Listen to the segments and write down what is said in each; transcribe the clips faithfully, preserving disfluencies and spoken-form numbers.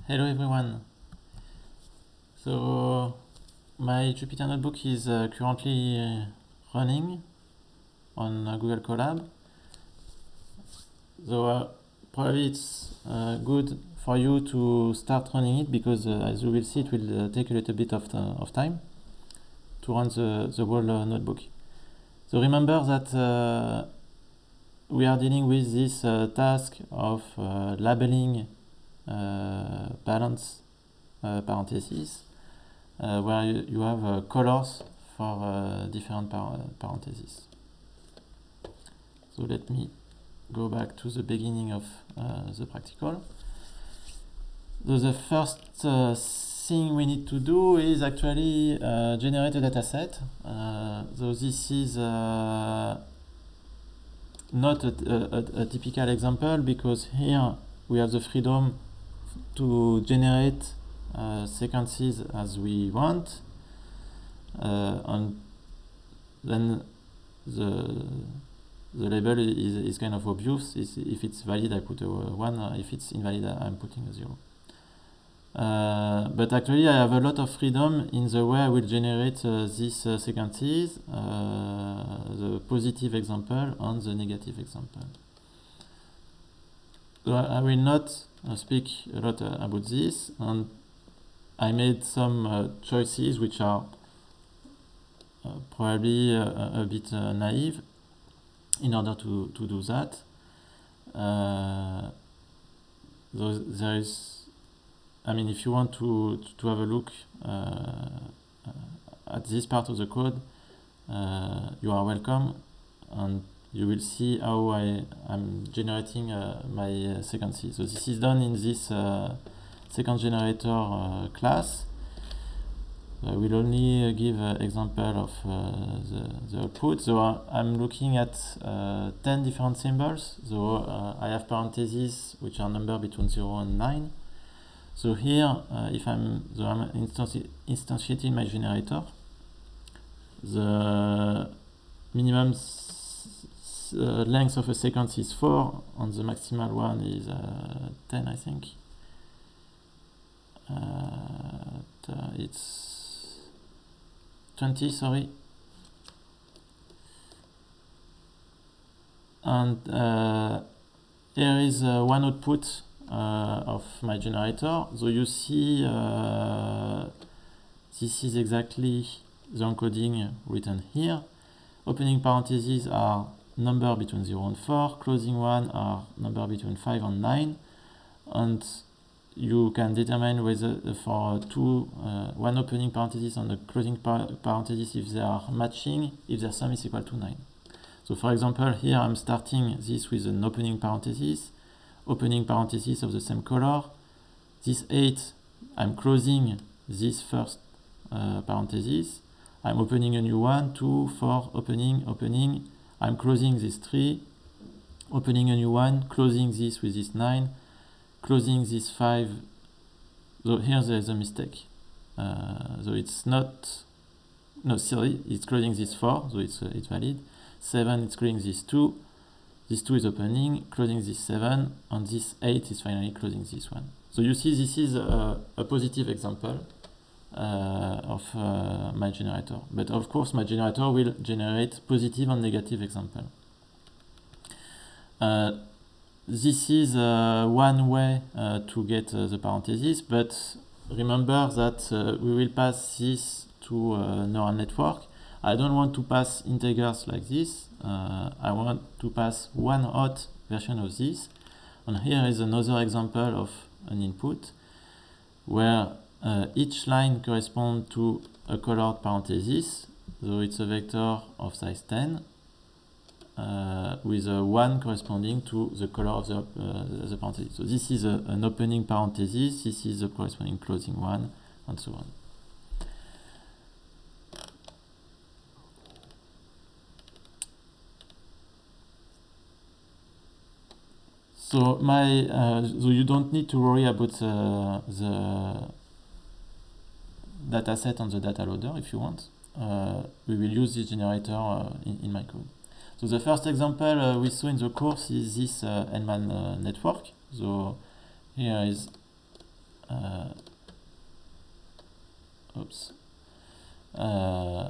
Hello everyone. So my Jupyter Notebook is uh, currently uh, running on uh, Google Colab. So uh, probably it's uh, good for you to start running it because uh, as you will see, it will uh, take a little bit of, the, of time to run the, the whole uh, notebook. So remember that uh, we are dealing with this uh, task of uh, labeling uh, balance uh, parentheses, uh, where you, you have uh, colors for uh, different par parentheses. So let me go back to the beginning of uh, the practical. So the first uh, thing we need to do is actually uh, generate a data set. Uh, so this is uh, not a, a, a typical example because here we have the freedom to generate uh, sequences as we want, uh, and then the the label is, is kind of obvious. Is if it's valid, I put a one. If it's invalid, I'm putting a zero. Uh, but actually, I have a lot of freedom in the way I will generate uh, these uh, sequences, uh, the positive example and the negative example. So I, I will not uh, speak a lot uh, about this, and I made some uh, choices which are uh, probably uh, a bit uh, naive in order to, to do that. Uh, so there is I mean, if you want to, to have a look uh, at this part of the code, uh, you are welcome, and you will see how I am generating uh, my uh, sequences. So this is done in this uh, sequence generator uh, class. I will only uh, give an example of uh, the, the output. So uh, I'm looking at uh, ten different symbols. So uh, I have parentheses which are numbered between zero and nine. So here, uh, if I'm, so I'm instanti instantiating my generator, the minimum s uh, length of a sequence is four, and the maximal one is uh, ten, I think. Uh, it's twenty, sorry. And uh, here is uh, one output Uh, of my generator. So you see uh, this is exactly the encoding written here. Opening parentheses are number between zero and four, closing one are number between five and nine, and you can determine whether uh, for two uh, one opening parenthesis and a closing par parenthesis if they are matching, if their sum is equal to nine. So for example, here I'm starting this with an opening parenthesis, opening parenthesis of the same color. This eight, I'm closing this first uh, parenthesis. I'm opening a new one, two, four, opening, opening. I'm closing this three, opening a new one, closing this with this nine, closing this five. So here there is a mistake. Uh, so it's not, no, sorry, it's closing this four, so it's, uh, it's valid. seven, it's closing this two. This two is opening, closing this seven, and this eight is finally closing this one. So you see this is a, a positive example uh, of uh, my generator. But of course my generator will generate positive and negative example. Uh, this is uh, one way uh, to get uh, the parentheses, but remember that uh, we will pass this to a neural network. I don't want to pass integers like this. Uh, I want to pass one hot version of this. And here is another example of an input where uh, each line corresponds to a colored parenthesis. So it's a vector of size ten uh, with a one corresponding to the color of the, uh, the parenthesis. So this is a, an opening parenthesis, this is the corresponding closing one, and so on. So my, uh, so you don't need to worry about uh, the data set on the data loader if you want. Uh, we will use this generator uh, in, in my code. So the first example uh, we saw in the course is this uh, Hellman uh, network. So here is uh, oops, uh,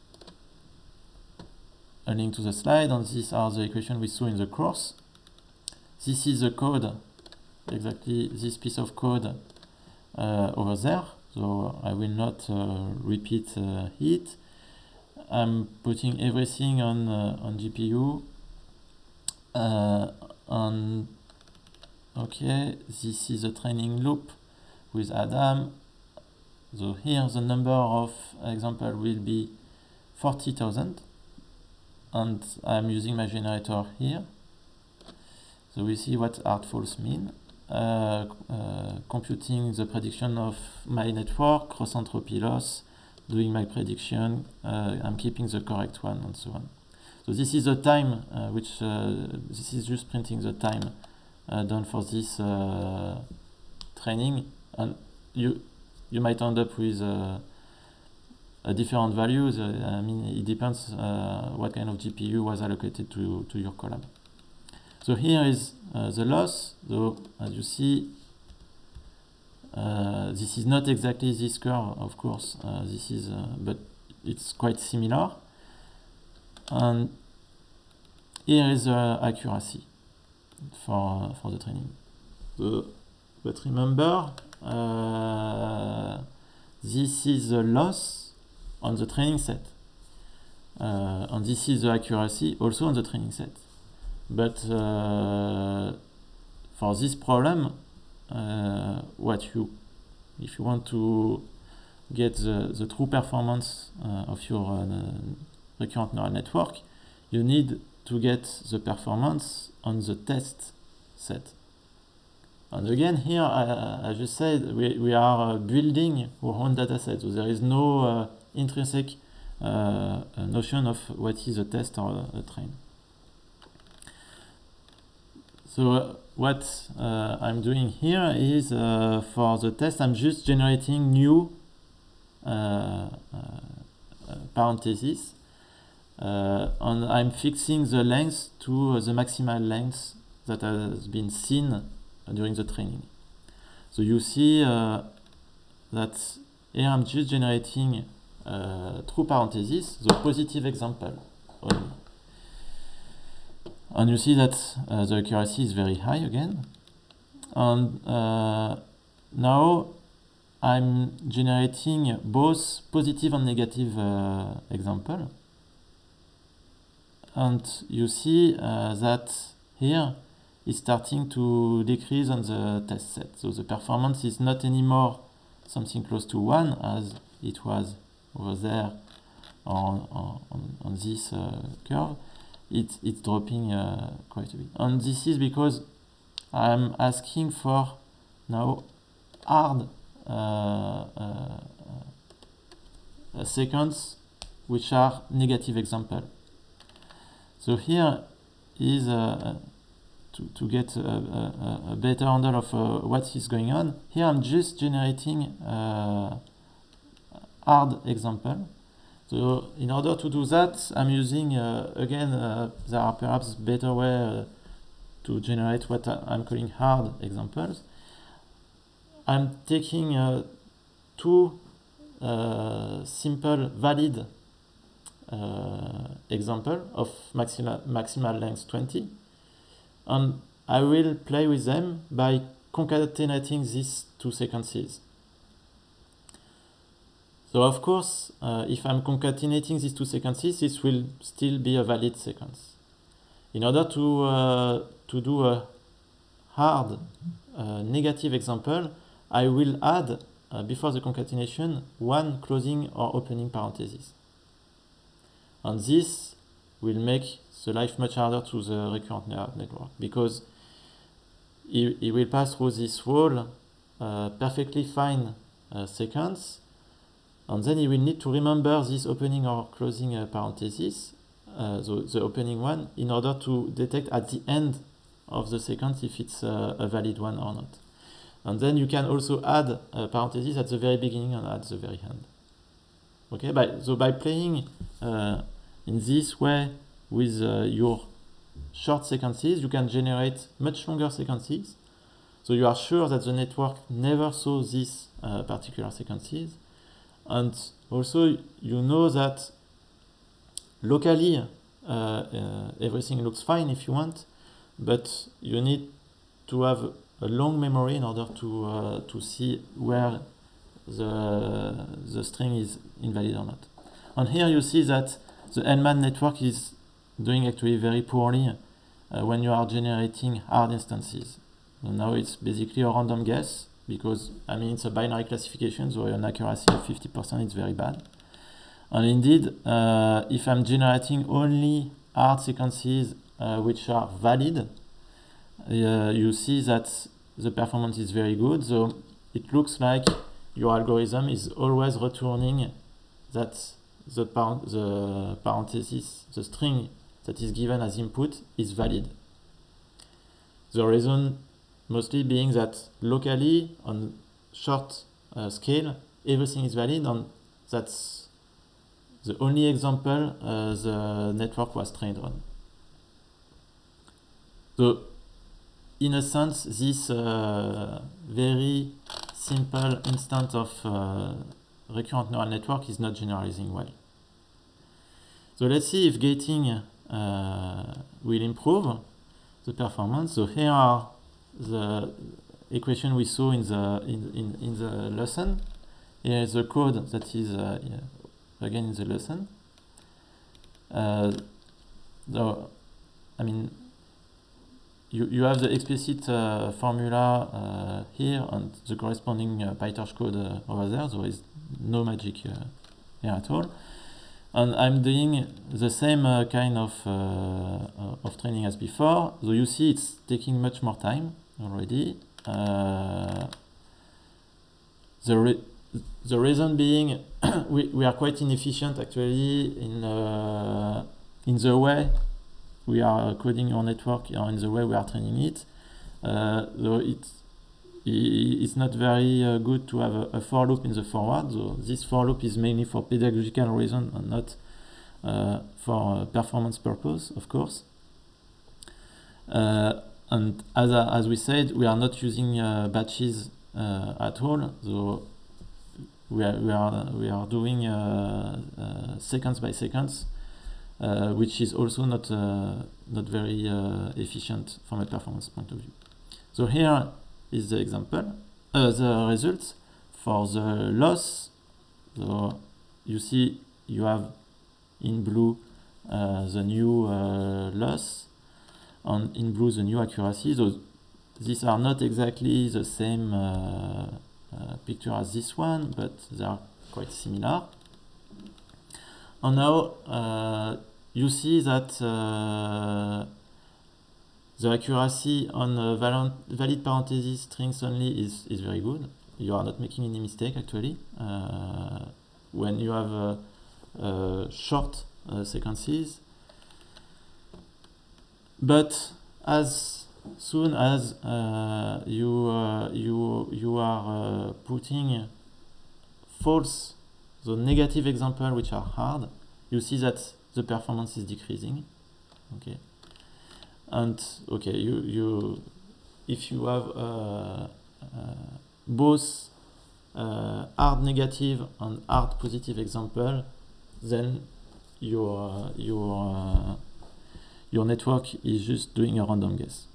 a link to the slide, and these are the equations we saw in the course. This is the code, exactly this piece of code uh, over there, so I will not uh, repeat uh, it. I'm putting everything on uh, on G P U. Uh, on okay, this is a training loop with Adam. So here the number of example will be forty thousand, and I'm using my generator here. So we see what hard false mean. Uh, uh, computing the prediction of my network, cross entropy loss, doing my prediction, uh, I'm keeping the correct one, and so on. So this is the time uh, which uh, this is just printing the time uh, done for this uh, training, and you you might end up with uh, a different values. Uh, I mean, it depends uh, what kind of G P U was allocated to to your collab. So here is uh, the loss. So as you see, uh, this is not exactly this curve, of course. Uh, this is, uh, but it's quite similar. And here is the accuracy for uh, for the training. So, but remember, uh, this is the loss on the training set, uh, and this is the accuracy also on the training set. But uh, for this problem, uh, what you, if you want to get the, the true performance uh, of your uh, recurrent neural network, you need to get the performance on the test set. And again, here, uh, as you said, we, we are uh, building our own data set, so there is no uh, intrinsic uh, notion of what is a test or a, a train. So uh, what uh, I'm doing here is uh, for the test, I'm just generating new uh, uh, uh, parentheses, uh, and I'm fixing the length to uh, the maximal length that has been seen during the training. So you see uh, that here I'm just generating uh, true parentheses, the positive example only. And you see that uh, the accuracy is very high again. And uh, now I'm generating both positive and negative uh, example. And you see uh, that here is starting to decrease on the test set. So the performance is not anymore something close to one as it was over there on, on, on this uh, curve. It, it's dropping uh, quite a bit. And this is because I'm asking for now hard uh, uh, uh, sequence which are negative example. So here is uh, to, to get a, a, a better handle of uh, what is going on. Here I'm just generating uh, hard example. So in order to do that, I'm using, uh, again, uh, there are perhaps better way uh, to generate what I'm calling hard examples. I'm taking uh, two uh, simple valid uh, example of maximal, maximal length twenty, and I will play with them by concatenating these two sequences. So of course, uh, if I'm concatenating these two sequences, this will still be a valid sequence. In order to, uh, to do a hard uh, negative example, I will add, uh, before the concatenation, one closing or opening parenthesis. And this will make the life much harder to the recurrent neural network, because it, it will pass through this whole uh, perfectly fine uh, sequence, and then you will need to remember this opening or closing uh, parenthesis, uh, the, the opening one, in order to detect at the end of the sequence if it's uh, a valid one or not. And then you can also add a parenthesis at the very beginning and at the very end. Okay, by, so by playing uh, in this way with uh, your short sequences, you can generate much longer sequences So you are sure that the network never saw these uh, particular sequences. And also you know that locally uh, uh, everything looks fine if you want, but you need to have a long memory in order to uh, to see where the the string is invalid or not. And here you see that the Hellman network is doing actually very poorly uh, when you are generating hard instances. So now it's basically a random guess, because I mean it's a binary classification, so an accuracy of fifty percent is very bad. And indeed, uh, if I'm generating only hard sequences uh, which are valid, uh, you see that the performance is very good. So it looks like your algorithm is always returning that the, par the parenthesis, the string that is given as input is valid. The reason mostly being that locally on short uh, scale everything is valid, and that's the only example uh, the network was trained on. So in a sense, this uh, very simple instance of uh, recurrent neural network is not generalizing well. So let's see if gating uh, will improve the performance. So here are the equation we saw in the in, in, in the lesson. Here is the code that is uh, again in the lesson. Uh, so I mean you, you have the explicit uh, formula uh, here and the corresponding uh, PyTorch code uh, over there. There is no magic uh, here at all. And I'm doing the same uh, kind of, uh, of training as before. So you see it's taking much more time already. Uh, the, re the reason being we, we are quite inefficient actually in, uh, in the way we are coding our network or in the way we are training it. Uh, so it's, it's not very uh, good to have a, a for loop in the forward. So this for loop is mainly for pedagogical reason and not uh, for uh, performance purpose, of course. Uh, and as, uh, as we said, we are not using uh, batches uh, at all. So we are, we are, we are doing uh, uh, seconds by seconds, uh, which is also not, uh, not very uh, efficient from a performance point of view. So here is the example, uh, the results for the loss. So you see you have in blue uh, the new uh, loss, and in blue the new accuracy. So these are not exactly the same uh, uh, picture as this one, but they are quite similar. And now uh, you see that uh, the accuracy on uh, valid parentheses strings only is, is very good. You are not making any mistake actually. Uh, when you have uh, uh, short uh, sequences. But as soon as uh, you, uh, you, you are uh, putting false, the negative example which are hard, you see that the performance is decreasing. Okay. And okay, you you if you have uh, uh, both uh, hard negative and hard positive example, then your your uh, your network is just doing a random guess.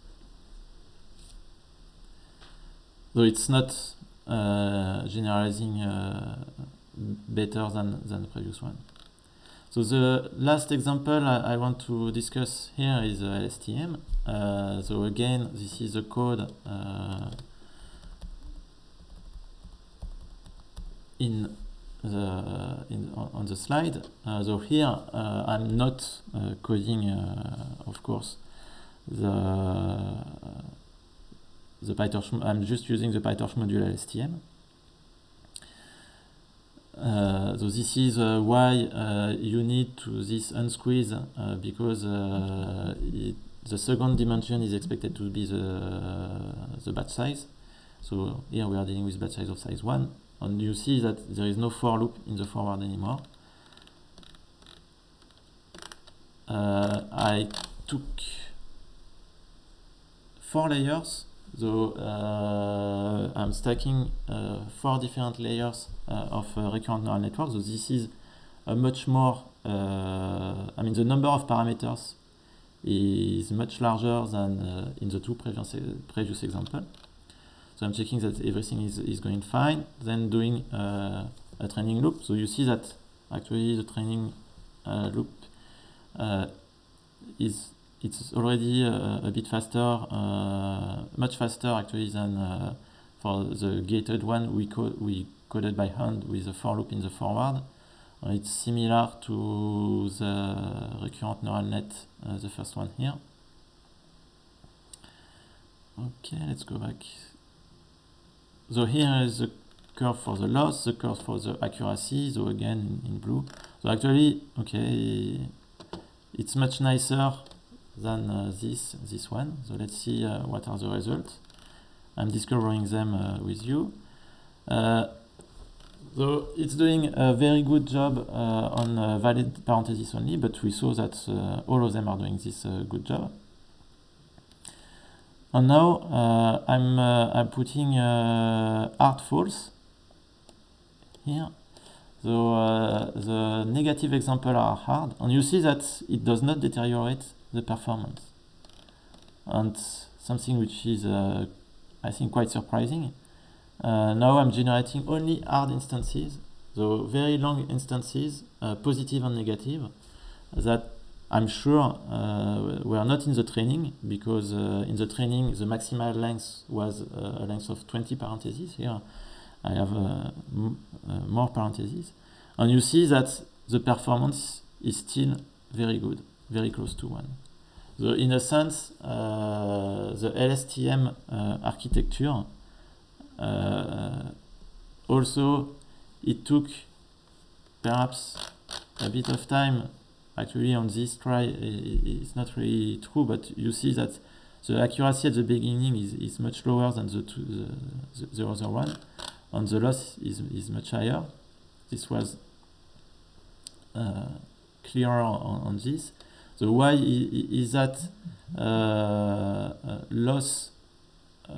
So it's not uh, generalizing uh, better than than the previous one. So the last example I, I want to discuss here is uh, L S T M. Uh, so again, this is the code uh, in the in on the slide. Uh, so here uh, I'm not uh, coding, uh, of course, the the PyTorch. I'm just using the PyTorch module L S T M. Uh, so this is uh, why uh, you need to this unsqueeze uh, because uh, it, the second dimension is expected to be the the batch size. So here we are dealing with batch size of size one, and you see that there is no for loop in the forward anymore. Uh, I took four layers So uh, I'm stacking uh, four different layers uh, of uh, recurrent neural networks. So this is a much more, uh, I mean, the number of parameters is much larger than uh, in the two previous, previous examples. So I'm checking that everything is, is going fine, then doing uh, a training loop. So you see that actually the training uh, loop uh, is it's already uh, a bit faster, uh, much faster actually than uh, for the gated one we, co we coded by hand with a for loop in the forward. Uh, it's similar to the recurrent neural net, uh, the first one here. Okay, let's go back. So here is the curve for the loss, the curve for the accuracy, so again in, in blue. So actually, okay, it's much nicer than uh, this this one. So let's see uh, what are the results. I'm discovering them uh, with you. Uh, so it's doing a very good job uh, on uh, valid parentheses only, but we saw that uh, all of them are doing this uh, good job. And now uh, I'm uh, I'm putting uh, hard false here. So uh, the negative examples are hard, and you see that it does not deteriorate the performance. And something which is, uh, I think, quite surprising. Uh, now I'm generating only hard instances, so very long instances, uh, positive and negative, that I'm sure uh, were not in the training, because uh, in the training the maximal length was uh, a length of twenty parentheses. Here I have uh, m uh, more parentheses. And you see that the performance is still very good, very close to one. So in a sense, uh, the L S T M uh, architecture uh, also, it took perhaps a bit of time. Actually on this try it's not really true, but you see that the accuracy at the beginning is, is much lower than the, two, the, the, the other one, and the loss is, is much higher. This was uh, clearer on, on this. So why is that uh, uh, loss uh,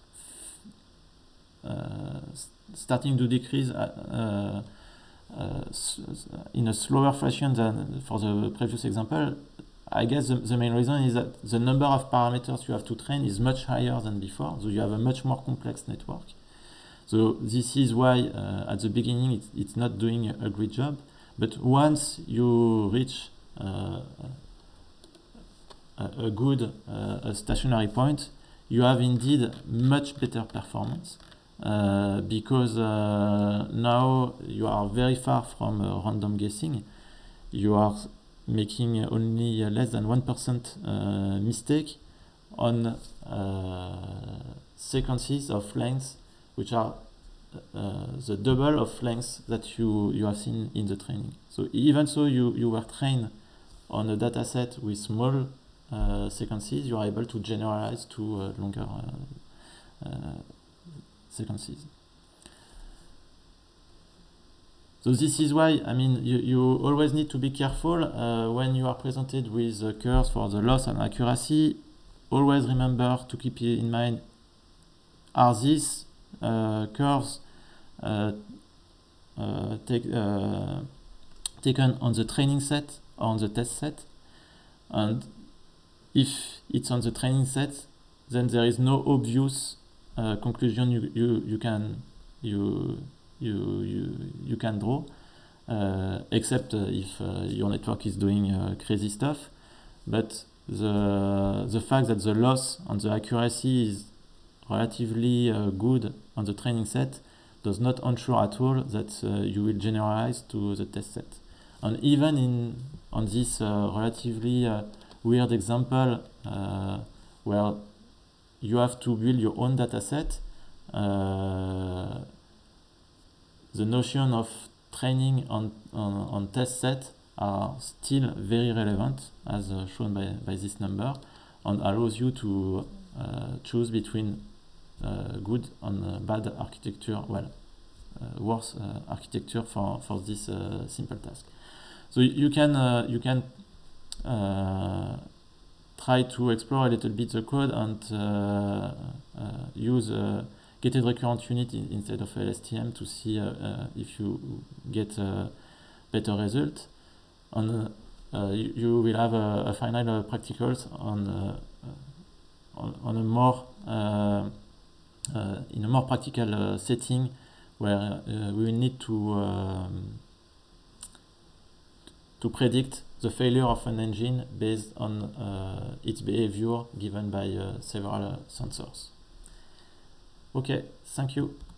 uh, starting to decrease uh, uh, in a slower fashion than for the previous example? I guess the, the main reason is that the number of parameters you have to train is much higher than before, so you have a much more complex network. So this is why uh, at the beginning it's, it's not doing a, a great job, but once you reach uh, a, a good uh, a stationary point, you have indeed much better performance, uh, because uh, now you are very far from uh, random guessing. You are making only less than one percent uh, mistake on uh, sequences of lengths which are uh, the double of lengths that you, you have seen in the training. So even so you, you were trained on a data set with small uh, sequences, you are able to generalize to uh, longer uh, uh, sequences. So this is why, I mean, you, you always need to be careful uh, when you are presented with uh, curves for the loss and accuracy. Always remember to keep in mind, are these uh, curves uh, uh, take, uh, taken on the training set or on the test set? And if it's on the training set, then there is no obvious uh, conclusion you, you, you can you You, you, you can draw, uh, except uh, if uh, your network is doing uh, crazy stuff. But the, the fact that the loss and the accuracy is relatively uh, good on the training set does not ensure at all that uh, you will generalize to the test set. And even in on this uh, relatively uh, weird example uh, where you have to build your own data set, uh, the notion of training on, on, on test set are still very relevant, as uh, shown by, by this number, and allows you to uh, choose between uh, good and uh, bad architecture, well, uh, worse uh, architecture for, for this uh, simple task. So you can, uh, you can uh, try to explore a little bit the code and uh, uh, use a gated recurrent unit in, instead of L S T M to see uh, uh, if you get a better result. And uh, you, you will have a, a final uh, practicals on, uh, on on a more uh, uh, in a more practical uh, setting where uh, we will need to um, to predict the failure of an engine based on uh, its behavior given by uh, several uh, sensors. Okay, thank you.